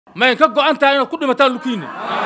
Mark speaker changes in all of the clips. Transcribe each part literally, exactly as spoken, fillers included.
Speaker 1: ما ينكجو أنت أنا كل ما تلوكيني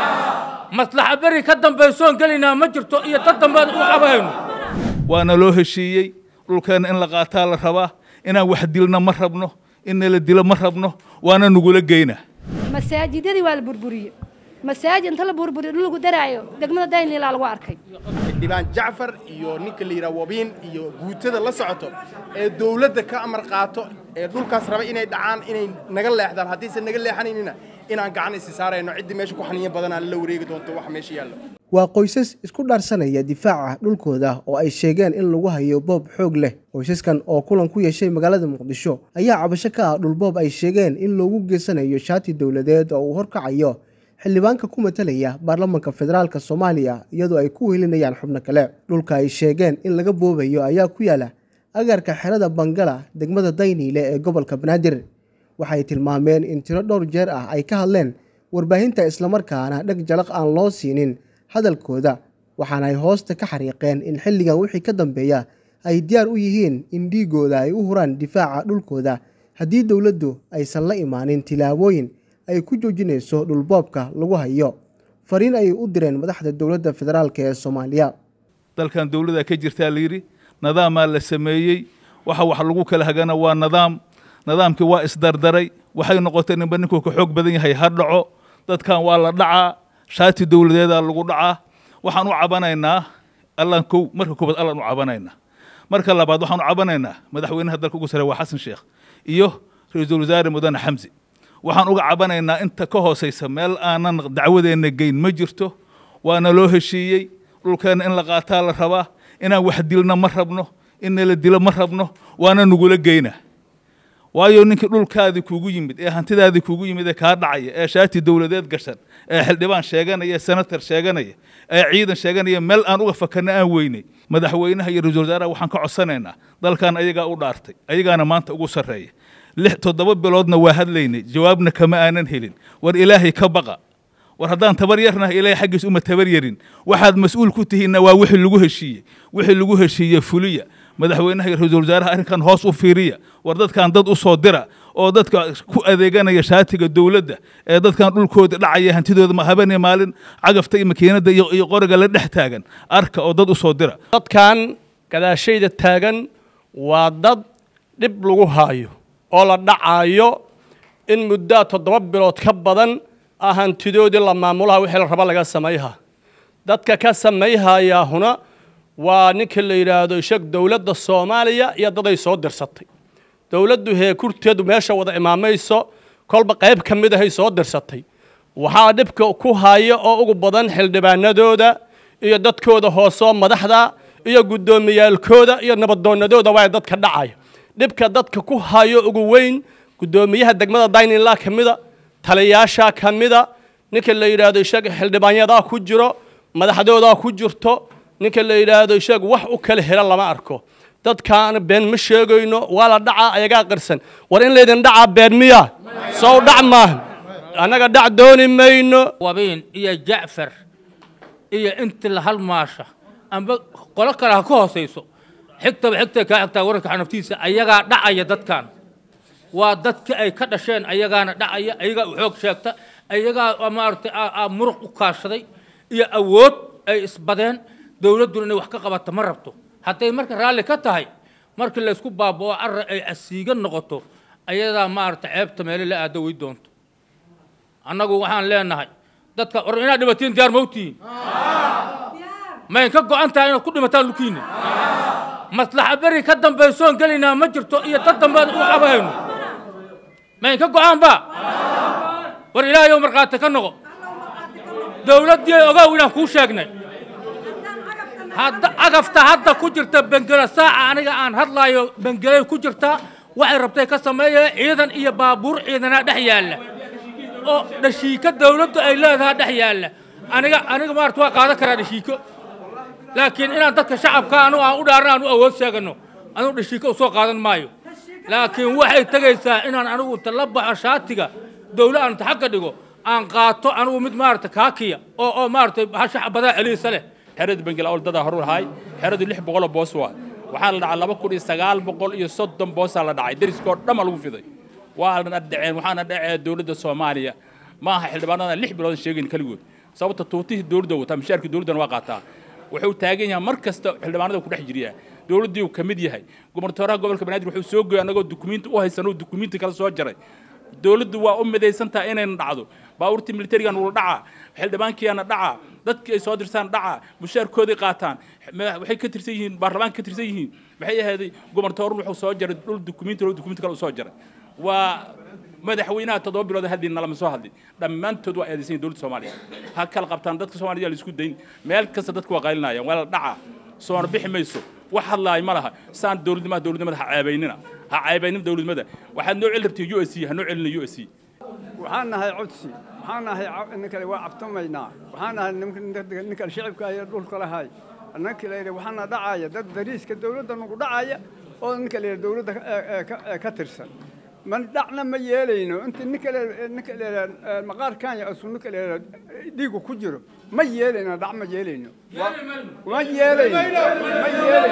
Speaker 1: مصلحة بري كدم بيسون قالنا ما جرتو إيه تدم بأباهم
Speaker 2: وأنا له شيء لو كان إن لقاتال الربا إن واحد لنا مربنا إن لدينا مربنا وأنا نقول جينا
Speaker 3: مساجد دي والبربرية مساجد أنت البربرية لو قدرعيو دقمنا داين إلى الواركي
Speaker 4: ديبان جعفر iyo ninka liira wabiin iyo guutada la socoto ee dawladda ka amar qaato ee dhulkaas raba inay dhacaan inay naga leexdaan hadii se naga leexanayna inaan gacan is saarayno cid meesha ku xaniin badan aan la wareegi doonto wax meesha yaalo
Speaker 5: waa qoysas isku dhaarsanaya difaaca dhulkooda oo ay sheegeen in lagu hayo boob xoog leh qoysaskan oo kulan ku yeeshay magaalada Muqdisho ayaa cabasho ka ah dhul boob ay sheegeen in lagu geysanayo shaati dawladeed oo uu horkacayo xildhibaanka ku matalaya baarlamaanka federaalka Soomaaliya iyadoo ay ku welinayaan xubno kale dhulka ay sheegeen in laga boobayo ayaa ku yaala agarka xerada Bangala degmada Dayniile ee gobolka Banaadir waxay tilmaameen in tiro dhowr jeer ah ay ka hadleen warbaahinta isla markaana dhag jalaq aan loo siinin hadalkooda waxaana ay hoosta ka xariiqeen in xilligan wixii ka dambeeya ay diyaar u yihiin in dhiigooda ay u huraan difaaca dhulkooda haddii dawladdu aysan la imaanin tilaabooyin ay ku joojinayso dhulboobka lagu hayo fariin ay u direen madaxda dawladda federaalka ee Soomaaliya
Speaker 2: dalkan dawladda ka jirta liiri nidaam la sameeyay waxa wax lagu kala hagana waa nidaam nidaamkii waa isdardaray waxay noqotay in baninku ka xoog badan yahay har dhaco dadkan waa la dhacaa shaati dawladeeda lagu dhacaa waxaan u cabanaynaa Allah ku marka kubad Allah u cabanaynaa marka labaad waxaan u cabanaynaa madaxweynaha dalka ugu sareeya Xasan Sheekh iyo ra'iisul wasaare Mudane Xamsi waxaan uga cabanaynaa inta ka hooseysa meel aanan dacwadeena geyn ma jirto waana loo heshiiyay dhulkan in la qaataa la rabaa inaan wax dilna ma rabno in la dilo ma rabno waana nugula geynaa waayo ninkii dhulkaadi kuugu yimid ee hantidaadi kuugu yimid ee ka dhacaya ee shaati dawladeed gashan ee xildhibaan sheeganaya senator sheeganaya ee ciidan sheeganaya meel aan uga fakana aan weynay madaxweynaha iyo ra'iisul wasaaraha waxaan ka codsanaynaa dalkan ayaga u dhaartay ayagaana maanta ugu sareeya lix toddoba biloodna waa hadlaynay jawaabna kama aanan helin war ilaahay ka baqa war haddaan tabar yarna ilaahay xaqiis uma tabar yarin waxaad mas'uul ku tihiin waa wixii lagu heshiiyay wixii lagu heshiiyay fuliya madaxweynaha iyo ra'iisul wasaaraha arrinkan hoos u fiiriya war dadkan dad u soo dira oo dadka ku adeeganaya shaatiga dawladda ee dadkan dhulkooda dhacaya hantidooda ma habeenay maalin cagafta iyo makiinada iyo qoriga la dhex taagan arka oo dad u soo dira
Speaker 6: dadkan gadaashayda taagan waa dad dib lagu haayo oo la dhacayo in muddo toddoba bilood ka badan ahantidoodii la maamulaha wixii la raba laga sameeyaa dadka ka sameeyaya huna waa ninka la yiraahdo shaq dawladda Soomaaliya iyo dad ay soo dirsatay dawladdu hee kurteedu meesha wada imaamayso kolba qayb kamid ah ay soo dirsatay waxa dhibka ku haayo oo ugu badan xildhibaanadooda iyo dadkooda hoosoo madaxda iyo gudoomiyaalkooda iyo nabadoonadooda waa dadka dhacay dhibka dadka ku hayo ugu weyn gudoomiyaha degmada Dayniile kamida taliyaasha kamida ninka la yiraahdo shaq xildhibaanyada ku jiro madaxdooda ku jirto ninka la yiraahdo shaq wax u kala hela lama arko dadkaan been ma sheegayno wala dhaca ayaga qarsan war in leedin dhaca been miya soo dhacma anaga dhac dooni mayno
Speaker 1: wabiin iyo Jacfar iyo inta la hal maasha amba qolo kala ka hooseyso xigta xigta ka xigta warka xanaftiisa ayaga dhacaya dadkan waa dadka ay ka dhasheen ayagaana dhacaya ayaga xoog sheegta ayaga maartay muruq u kaashaday iyo awood ay isbadeen dawladdu inay wax ka qabato ma rabto haday marka raali ka tahay marka la isku baaboo arra ay asiiga noqoto ayada maartay ceebta meel la aado way doonto annagu waxaan leenahay dadka or ina dhibatiin diyaar mawtiin ma in ka go'an tahay in ku dhimataan lukiina maslaxa bari ka dambaysoon galina ma jirto iyo dad dambe u abaayno ma in ka go'an ba war ilaahay oo marqaata ka noqo dawladii ogaa inaan ku sheegnay hadda agafta hadda ku jirta Bangala saaca aniga aan hadlaayo Bangala ku jirta waxay rabtay ka sameeyay ciidan iyo baabuur ciidana dhex yaala oo dhashiika dawladdu ay leedahay dhex yaala aniga aniga maartu waa qaada karaa dhashiiko laakiin inaan dadka shacabka anu aan u dhaarnaan u awood sheegano anu dhashiiko soo qaadan maayo laakiin waxay tagaysaa inaan anigu talabaxa shaatiga dawladda aan taxaqqa dhigo aan qaato anigu mid maarta kaakiya oo oo maarta shacab badan celiisa leh
Speaker 7: xerada Bangala oo dad horur hay xeradu lix boqol boos waa waxa la dhacay laba kun iyo sagaal boqol iyo soddon boos la dhacay dariskoo dhama lagu fiday waa la dhaceen waxaana dhacay dawladda Soomaaliya ma aha xildhibaanada lix bilood sheegeen kaligood sababta tuutihii dowladda wata mishaarkii dowladdan waa qaataa wuxuu taagan yahay mar kasta xildhibaanada ku dhex jiriya dowladdii uu ka mid yahay gobernatooraha gobolka banaadir wuxuu soo gooyay anagoo dukumiinti u haysan oo dukumiinti kala soo jaray dowladdu waa u midaysan tahay inayna dhacdo baabuurtii militarigan ula dhacaa xildhibaankiina dhacaa dadkii ay soo dirsaan dhacaa mushaarkoodii qaataan waxay ka tirsan yihiin baarlamaanka ka tirsan yihiin maxay ahayd gobernatoorun wuxuu soo jaray dhul dukumiinti oo dukumiinti kale u soo jaray waa madaxweynaha toddoba bilood hadii nalama soo hadlin dhammaantood waa eedaysan dowladda Soomaaliya ha kala qabtaan dadka Soomaaliya la isku dayn meel kasta dadku waa qaylinayaan waa la dhaca soo bixi mayso wax hadlaay ma laha saan dowladnimada dowladnimada ha caabaynina ha caabaynin dowladnimada waxaad noo cilirtay U S C ha noo cilina U S C
Speaker 8: waxaan nahay codsi waxaan nahay ninka waa cabtamaynaa waxaan nahay ninka shacabka ay dhulka lahay annaka leeyahay waxaan dhacaya dad dariiska dowladda nagu dhacaya oo ninka leeyahay dowladda ka tirsan من دعنا ما يلينو أنت نكال نكال المقار كان يأسون نكال ديجو كجرو ما يلينا دع ما يلينو ما يلينو ما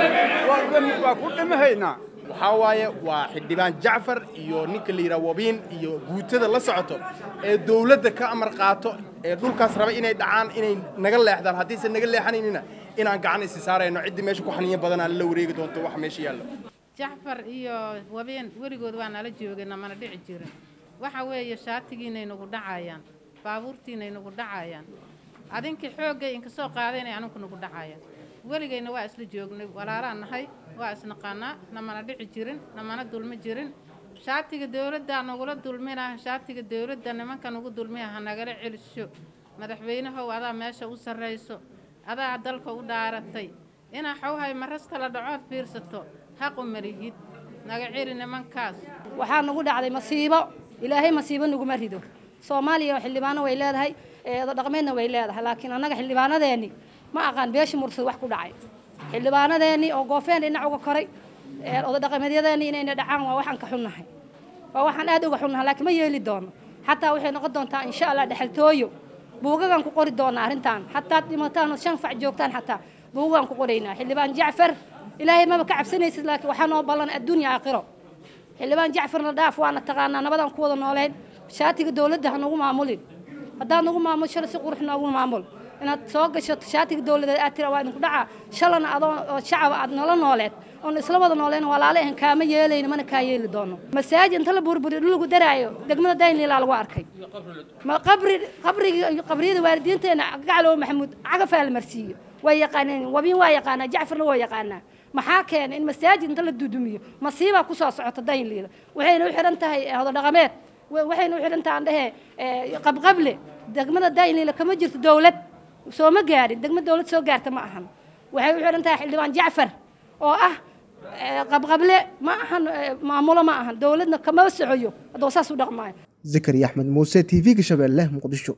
Speaker 8: يلينو وكل ما هينا
Speaker 4: وحوايا واحد دبان جعفر يو نكال يروبين يو جوتة الله سعته الدولة كأمر قاطع دول كسر بقى إنه دعان إنه نقل لحظة حديث نقل لحنينا إنه قاعد استسارة إنه عد ماشي كحنية بدنا اللي وريق دون توح ماشي يلا
Speaker 9: جعفر iyo wabeen warigood waa nala joogana mana dhici jirin waxa weeye shaatigiina inagu dhacayaan baabuurtiina inagu dhacayaan adinkii xoogay in ka soo qaadeen ay anagu nagu dhacayaan waligayna waa isla joognay walaalaan nahay waa isnaqaana namana dhici jirin namana dulmi jirin shaatiga dawladda nagula dulmina shaatiga dawladda nimanka nagu dulmiya nagala celisho madaxweynaha wadaa meesha u sareyso adaa dalka u dhaaratay ina xawhay marasta la dhaco fiirsato حق مريض نجعلنا من كاس
Speaker 3: وحنا نقول على مصيبة إلهي مصيبة نقول مريضه سوماليا وحلبانا ويلاد هاي رقمنا ويلاد لكن أنا حلبانا ذاني ما أكان بيش مرسل وحكو داعي حلبانا ذاني أو قفين إن عوق كري أو رقمنا ذاني إن دعام ووحن كحنا هاي ووحن أدو كحنا لكن ما يلي دون حتى وحنا قدون تا إن شاء الله دحلتويو بوجا كان كقول دون عرنتان حتى لمتان شنفع جوكتان حتى بوجا كان كقولينا حلبان جعفر إلهي ما بكعب سنة لكن وحنا بالنا الدنيا آخرة اللي بان جعفر نضاف وأنا تقانا نبضان كوضا نولين شاتي الدولة ده نقوم معمولين هذا نقوم معمول شل سقور إحنا نقوم معمول أنا تسوق شت شاتي الدولة ده أترى وين كدعة شلنا أضون الشعب أضنا لا نولين أن الإسلام أضنا نولين ولا عليهم كامل يلين من كايل دونه مساجد أنت لبور بور لوجو درايو دقمنا داين إلى الواركي ما قبر قبر قبري الواردين تنا قالوا محمود عقف المرسية ويقانين وبين ويقانا جعفر ويقانا محاكين إن مساجد أنت للدودمية مصيبة قصص عطدين ليلة وحين وحرنتها هذا رقمات وحين وحرنتها عندها قبل قبله دقمنا داين ليلة كم جرت دولة سو ما قاري دقمنا دولة سو قارت معهم وحين وحرنتها حلوان جعفر أو أه قبل قبله معهم معمولة معهم دولتنا كم وسعيو دوساس ودقماي
Speaker 5: زكريا أحمد موسى تي في كشبه الله مقدشو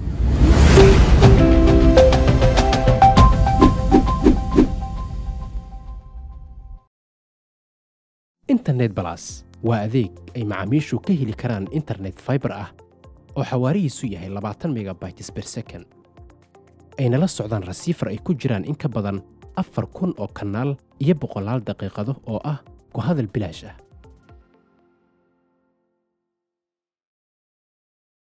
Speaker 10: internet plus waa adeeg ay macaamiishu ka heli karaan internet fiber ah oo xawaarihiisu yahay labaatan megabytes per second ayna la socdaan rasiifar ay ku jiraan in ka badan afar kun oo kanaal iyo boqolaal daqiiqado oo ah ku hadal bilaash ah